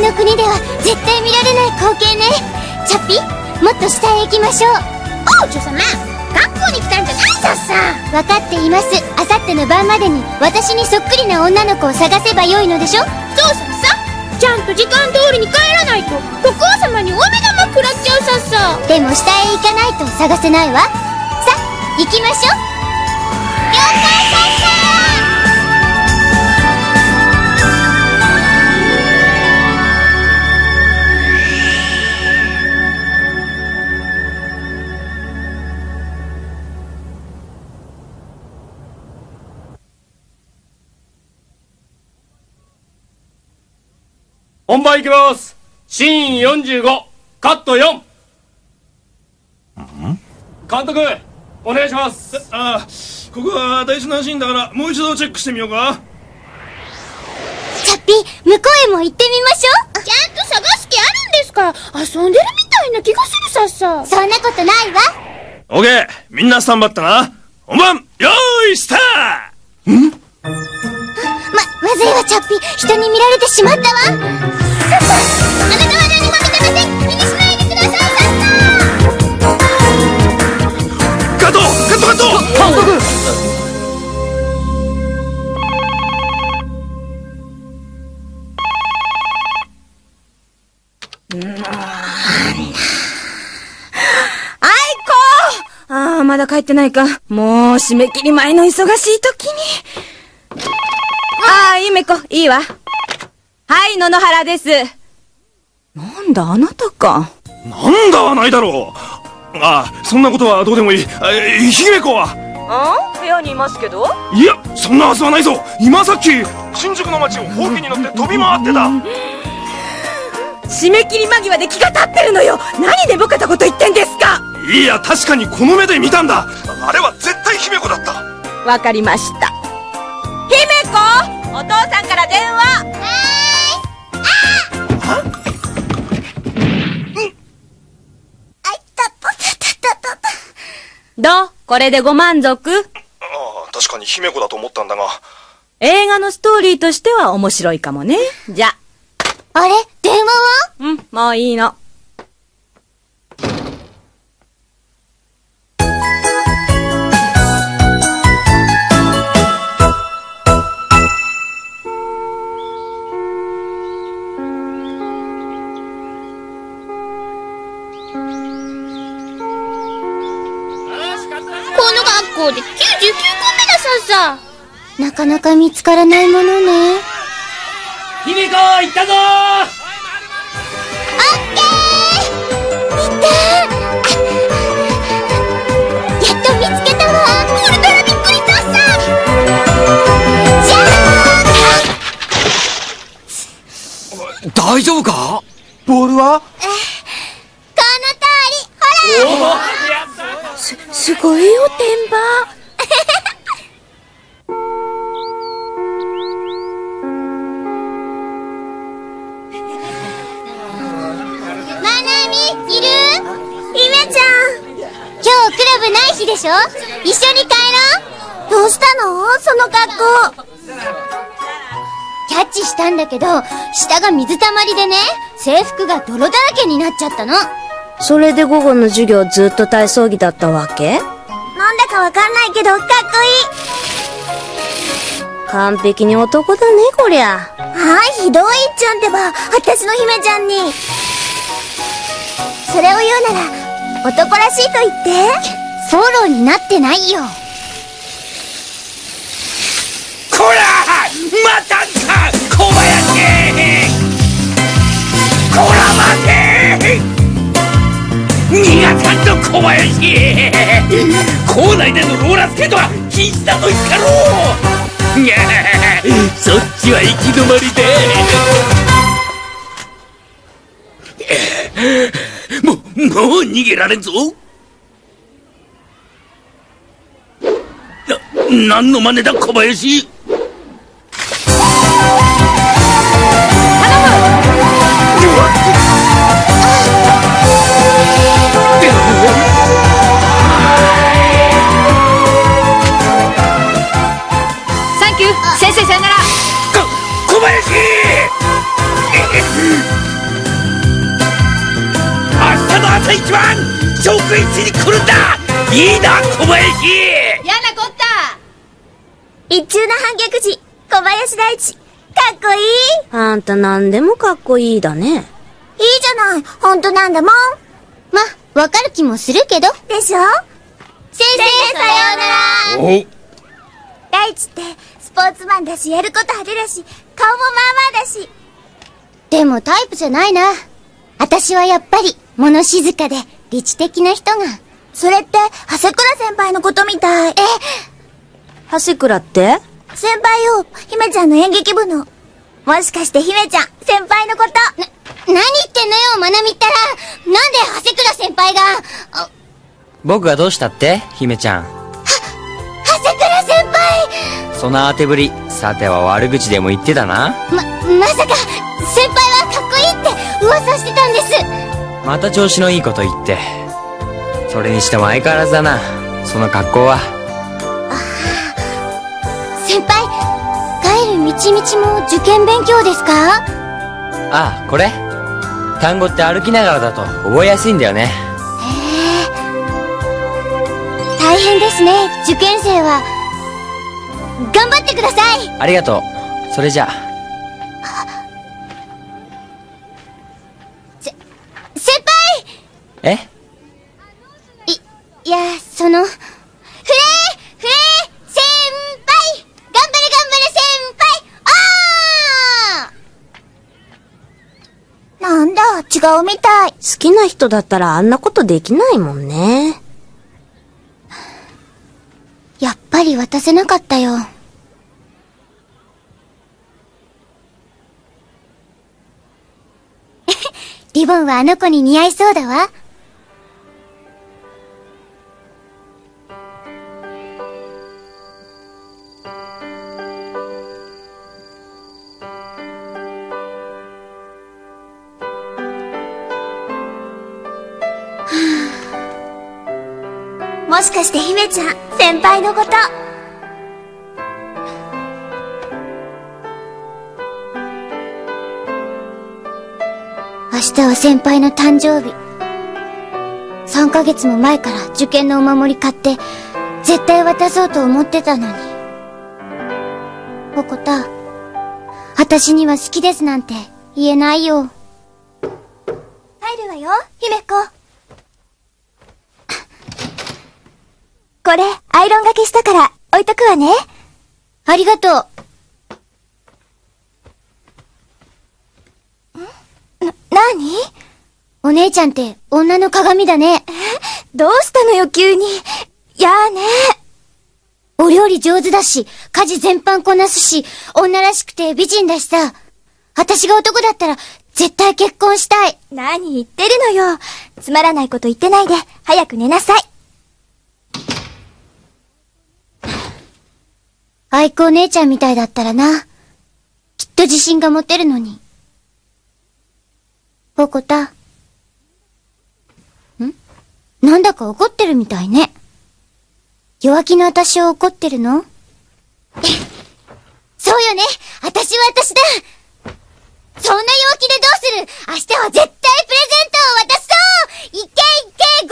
の国では絶対見られない光景ね。チャッピ、もっと下へ行きましょう。 王女様、学校に来たんじゃないさっさ。 分かっています。あさっての晩までに私にそっくりな女の子を探せばよいのでしょ。 そうさっさ、ちゃんと時間通りに帰らないと国王様にお目玉食らっちゃうさっさ。 でも下へ行かないと探せないわ。さあ行きましょう。了解さっさ。 本番いきます。シーン45、カット4。監督、お願いします。 ああ、ここは大事なシーンだからもう一度チェックしてみようか。 チャッピ、向こうへも行ってみましょう。 ちゃんと探す気あるんですか。遊んでるみたいな気がするさっさ。 そんなことないわ。 オーケー、みんなスタンバったな。本番よーいスタート。 まずいわチャッピ、人に見られてしまったわ。さっさ、あなたは何も見てません。気にしないでください。さっさ。 カットカットカット。監督。 ああ、まだ帰ってないか。もう締め切り前の忙しい時に。ああ、ゆめこ、いいわ。はい、野々原です。なんだ、あなたか。 なんだはないだろう。ああ、そんなことはどうでもいい。姫子は部屋にいますけど。 いや、そんなはずはないぞ。今さっき新宿の街をほうきに乗って飛び回ってた。 締め切り間際で気が立ってるのよ。何でぼけたこと言ってんですか。 いや、確かにこの目で見たんだ。あれは絶対姫子だった。 わかりました。姫子、お父さんから電話。どう？これでご満足？ ああ、確かに姫子だと思ったんだが。 映画のストーリーとしては面白いかもね。じゃ。 あれ？電話は？ もういいの。 この学校で99個目ださっさ。 なかなか見つからないものね。 姫子、行ったぞー。 オッケー。いた。やっと見つけたわ。ウルトラびっくりさっさ。じゃーん。 大丈夫か？ボールは？ この通り、ほら。 すごいよ、天馬。 マナミ、いる？姫ちゃん。今日クラブない日でしょ？一緒に帰ろう。どうしたの？その格好。キャッチしたんだけど、下が水たまりでね、制服が泥だらけになっちゃったの。 それで午後の授業ずっと体操着だったわけ？ なんだかわかんないけど、かっこいい。 完璧に男だね、こりゃ。 はい、ひどいっちゃんってば、私の姫ちゃんに。それを言うなら、男らしいと言って。フォローになってないよ。 こら！またんか！小林！こら待て！逃がさんと小林！校内でのローラースケートは禁止だと言ったろう！いやそっちは行き止まりで。もう逃げられんぞ。何の真似だ小林。 サンキュー、先生さよなら。 小林直一に来るんだ。いいな、小林。 やなこった。 一中の反逆児、小林大地。かっこいい。 あんた何でもかっこいいだね。 いいじゃない。本当なんだもん。ま、わかる気もするけど。でしょ？先生、さようなら。 お大地って、スポーツマンだし、やること派手だし、顔もまあまあだし。でもタイプじゃないな。私はやっぱり、物静かで、理知的な人が。それって、長谷倉先輩のことみたい。 長谷倉って先輩よ、姫ちゃんの演劇部の。もしかして姫ちゃん、先輩のこと。何言ってんのよ、まなみったら。なんで長谷倉先輩が。 僕がどうしたって姫ちゃん。 長谷倉先輩。 その当てぶり、さては悪口でも言ってたな。 まさか、先輩はかっこいいって噂してたんです。 また調子のいいこと言って。それにしても相変わらずだな、その格好は。 先輩、帰る道々も受験勉強ですか？ ああ、これ単語って歩きながらだと覚えやすいんだよね。 大変ですね、受験生は。頑張ってください。 ありがとう。それじゃあ。 先輩。 え？ いや、フレー先輩。頑張れ先輩。なんだ、違うみたい。 好きな人だったらあんなことできないもんね。 やっぱり渡せなかったよ。リボンはあの子に似合いそうだわ。もしかして姫ちゃん、先輩のこと。明日は先輩の誕生日。3ヶ月も前から受験のお守り買って、絶対渡そうと思ってたのに。おこた、私には好きですなんて言えないよ。入るわよ、姫子。これ、アイロンがけしたから置いとくわね。ありがとう。なに？お姉ちゃんって女の鏡だね。どうしたのよ、急に。やーね。お料理上手だし、家事全般こなすし、女らしくて美人だしさ。私が男だったら、絶対結婚したい。何言ってるのよ。つまらないこと言ってないで、早く寝なさい。愛子お姉ちゃんみたいだったらな。きっと自信が持てるのに。ポコタ。なんだか怒ってるみたいね。弱気の私を怒ってるの？そうよね。私は私だ。そんな弱気でどうする？明日は絶対プレゼントを渡そう。いけいけゴ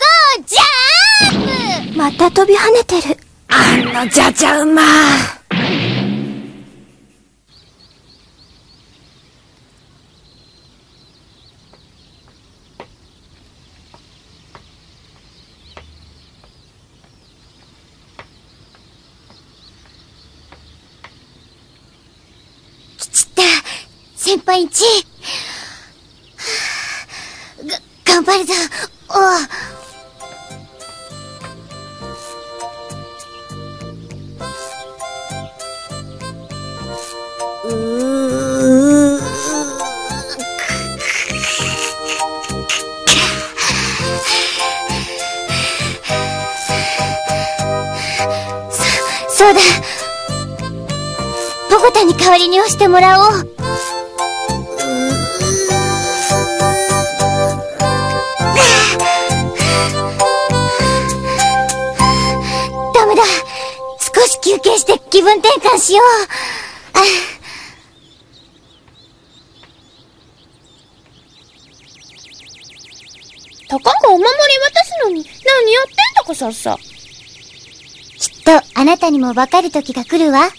ーゴージャーンプ。また飛び跳ねてる。あのじゃじゃ馬。きちった。先輩んち。頑張るぞ。おう。そうだ。ポコタに代わりに押してもらおう。ダメだ。少し休憩して気分転換しよう。 たかがお守り渡すのに何やってんだかさっさ。 きっとあなたにもわかる時が来るわ。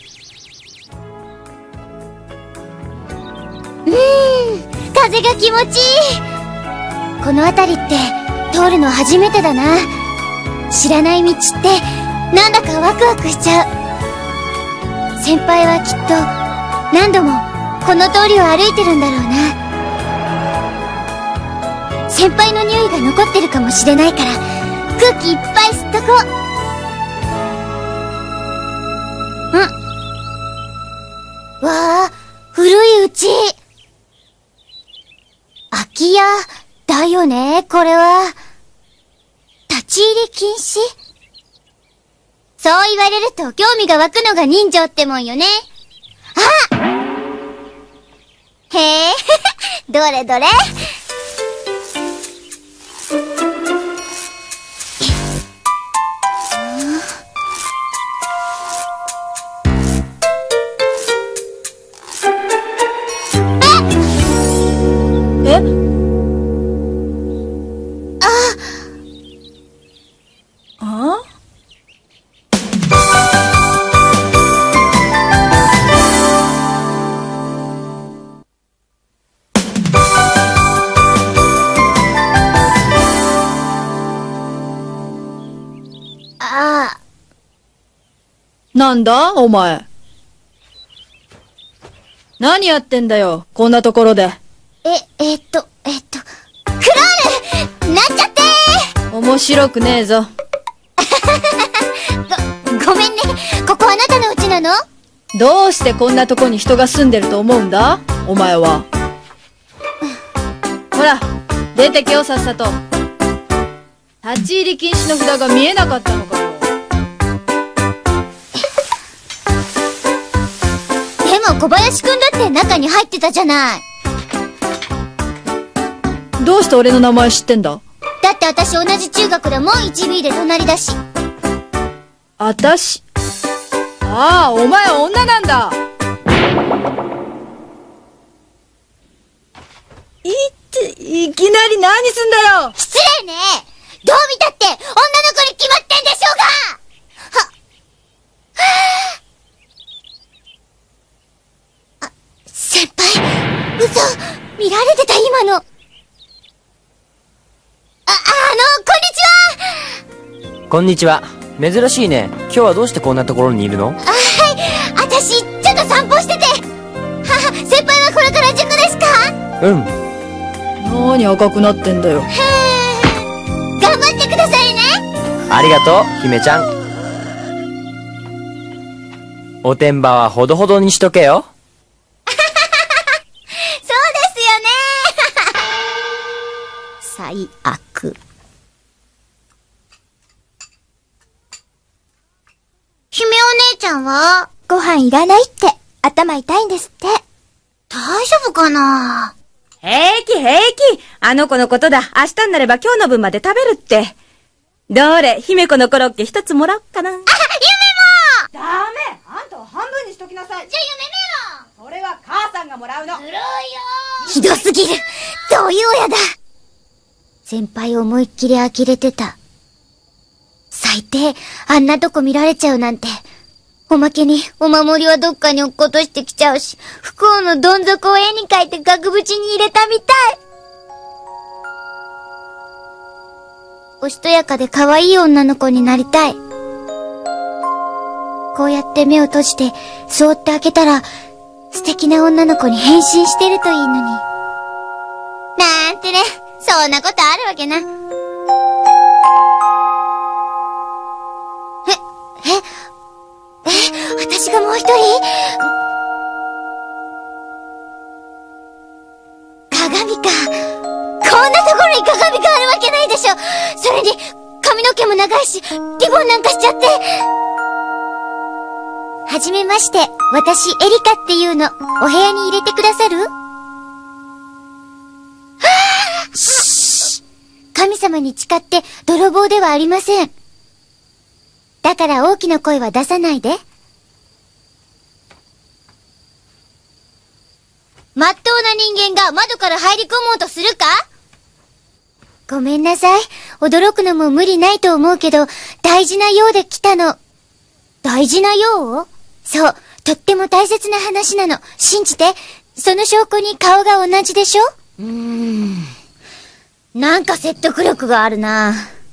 風が気持ちいい。この辺りって通るの初めてだな。知らない道ってなんだかワクワクしちゃう。先輩はきっと何度もこの通りを歩いてるんだろうな。先輩の匂いが残ってるかもしれないから空気いっぱい吸っとこう。わあ、古い家。空き家だよね、これは。立ち入り禁止？そう言われると興味が湧くのが人情ってもんよね。あ！へえ、どれどれ？ なんだお前。何やってんだよ、こんなところで。 クロールなっちゃってー。 面白くねえぞ。 ごめんね。ここあなたの家なの？ どうしてこんなとこに人が住んでると思うんだお前は。ほら、出てけよさっさと。立ち入り禁止の札が見えなかったのかよ。 でも小林くんだって中に入ってたじゃない。 どうして俺の名前知ってんだ？ だって私同じ中学だもん。1B で隣だし。 あたし。ああ、お前は女なんだ。いきなり何すんだよ。 失礼ね。どう見たって女の子に決まってんでしょうが。先輩、嘘、見られてた今の。 こんにちは。珍しいね。今日はどうしてこんなところにいるの？ はい、私、ちょっと散歩してて。先輩はこれから塾ですか？ うん。 何赤くなってんだよ。 頑張ってくださいね。 ありがとう、姫ちゃん。おてんばはほどほどにしとけよ。 そうですよね。最悪。姫お姉ちゃんはご飯いらないって頭痛いんですって。大丈夫かな？ 平気平気。あの子のことだ。明日になれば今日の分まで食べるって。どれ、姫子のコロッケ一つもらおっかな。 夢もダメ。あんたは半分にしときなさい。 じゃあ夢それは母さんがもらうの。 ずるいよ。ひどすぎる。どういう親だ。先輩思いっきり呆れてた。最低、あんなとこ見られちゃうなんて。おまけに、お守りはどっかに落っことしてきちゃうし、不幸のどん底を絵に描いて額縁に入れたみたい。おしとやかで可愛い女の子になりたい。こうやって目を閉じて、そーって開けたら、素敵な女の子に変身してるといいのに。なんてね、そんなことあるわけな。私がもう一人？鏡か。こんなところに鏡があるわけないでしょ。それに、髪の毛も長いし、リボンなんかしちゃって。はじめまして、私、エリカっていうの、お部屋に入れてくださる？シー！神様に誓って泥棒ではありません。だから大きな声は出さないで。まっとうな人間が窓から入り込もうとするか？ ごめんなさい。驚くのも無理ないと思うけど、大事なようで来たの。大事なよう？そう、とっても大切な話なの。信じて。その証拠に顔が同じでしょ？なんか説得力があるな。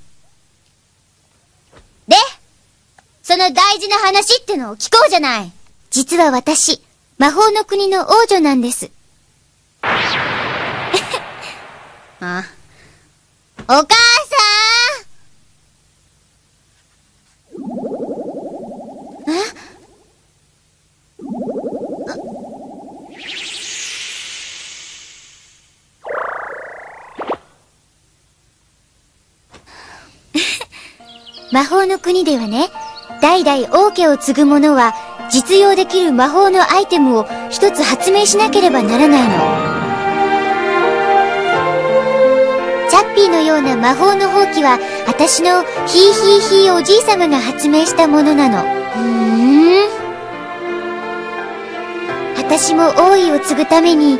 で、その大事な話ってのを聞こうじゃない。実は私、魔法の国の王女なんです。あ、お母さん！魔法の国ではね、代々王家を継ぐ者は実用できる魔法のアイテムを一つ発明しなければならないの。チャッピーのような魔法のほうきは私のヒーヒーヒーおじいさまが発明したものなの。私も王位を継ぐために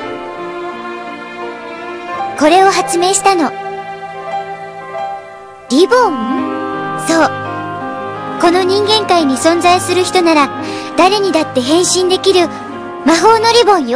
これを発明したの。リボン？そう。この人間界に存在する人なら誰にだって変身できる魔法のリボンよ。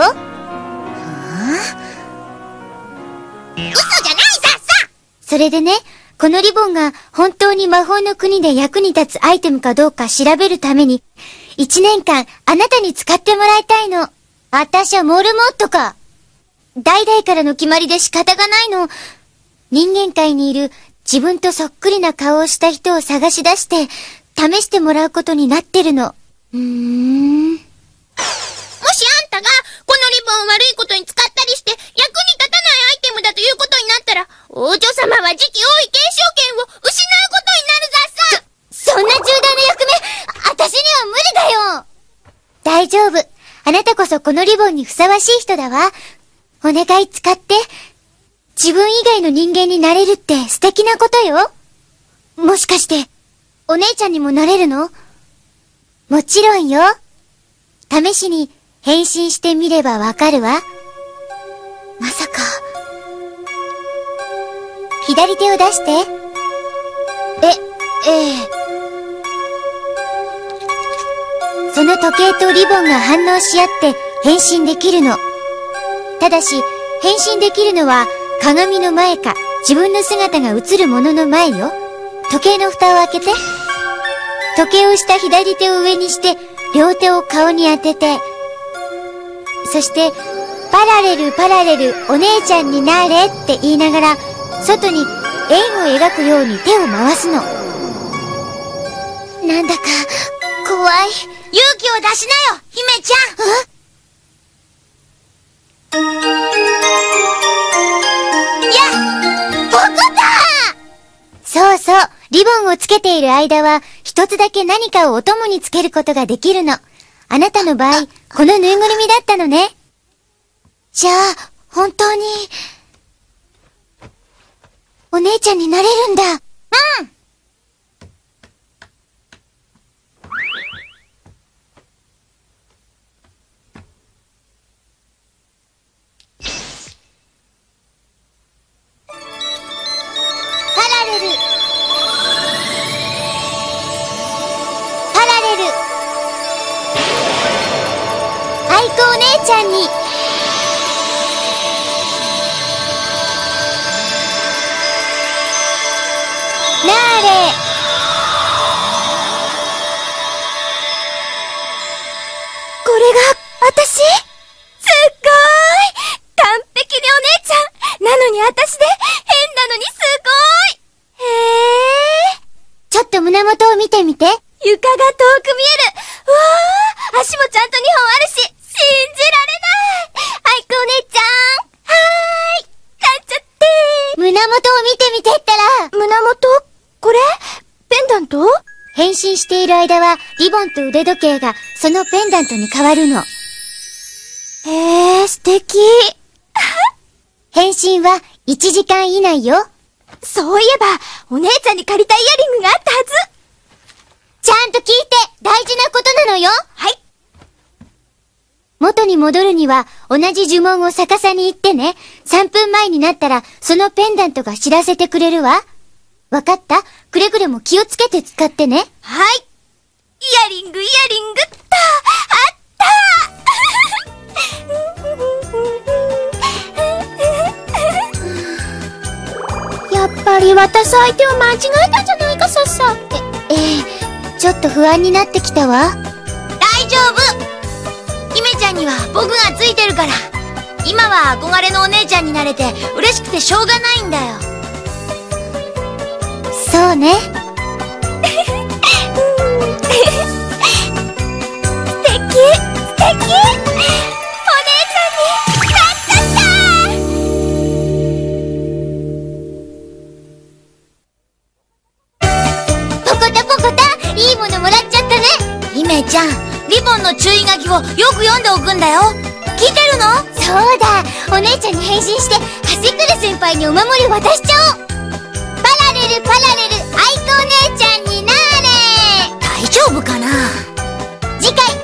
嘘じゃないさっさ。それでね、このリボンが本当に魔法の国で役に立つアイテムかどうか調べるために1年間あなたに使ってもらいたいの。あたしゃモルモットか。代々からの決まりで仕方がないの。人間界にいる自分とそっくりな顔をした人を探し出して試してもらうことになってるの。もしあんたがこのリボンを悪いことに使ったりして役に立たないアイテムだということになったら王女様は次期王位継承権を失うことになるざっさ。そんな重大な役目、あたしには無理だよ。大丈夫。あなたこそこのリボンにふさわしい人だわ。お願い使って。自分以外の人間になれるって素敵なことよ。もしかして、お姉ちゃんにもなれるの？もちろんよ。試しに変身してみればわかるわ。まさか。左手を出して。その時計とリボンが反応し合って変身できるの。ただし、変身できるのは鏡の前か自分の姿が映るものの前よ。時計の蓋を開けて。時計をした左手を上にして両手を顔に当てて、そしてパラレルパラレルお姉ちゃんになれって言いながら外に円を描くように手を回すの。なんだか怖い。勇気を出しなよ、姫ちゃん。僕だ！そうそう、リボンをつけている間は一つだけ何かをお供につけることができるの。あなたの場合、このぬいぐるみだったのね。じゃあ、本当にお姉ちゃんになれるんだ。うん。お姉ちゃんになーれ。これが私？すっごーい、完璧にお姉ちゃんなのに私で変なのにすごーい。ちょっと胸元を見てみて。床が遠く見える。うわー、足もちゃんと2本あるし、信じられない。アイコお姉ちゃん、はーい、買っちゃって。胸元を見てみてったら。胸元？これ？ペンダント？変身している間はリボンと腕時計がそのペンダントに変わるの。素敵。変身は1時間以内よ。そういえばお姉ちゃんに借りたイヤリングがあったはず。ちゃんと聞いて、大事なことなのよ。はい。 元に戻るには同じ呪文を逆さに言ってね。3分前になったらそのペンダントが知らせてくれるわ。わかった？くれぐれも気をつけて使ってね。 はい。イヤリング、あったやっぱり渡す相手を間違えたんじゃないか、さっさ。 ちょっと不安になってきたわ。 大丈夫。姫ちゃんには僕がついてるから。今は憧れのお姉ちゃんになれて嬉しくてしょうがないんだよ。 そうね。 素敵。お姉ちゃんに勝ったポコタポコタ、いいものもらっちゃったね。 姫ちゃん、リボンの注意書きをよく読んでおくんだよ。聞いてるの？ そうだ、お姉ちゃんに変身してハセクル先輩にお守り渡しちゃおう。パラレルパラレル、愛子お姉ちゃんになーれ。 大丈夫かな？ 次回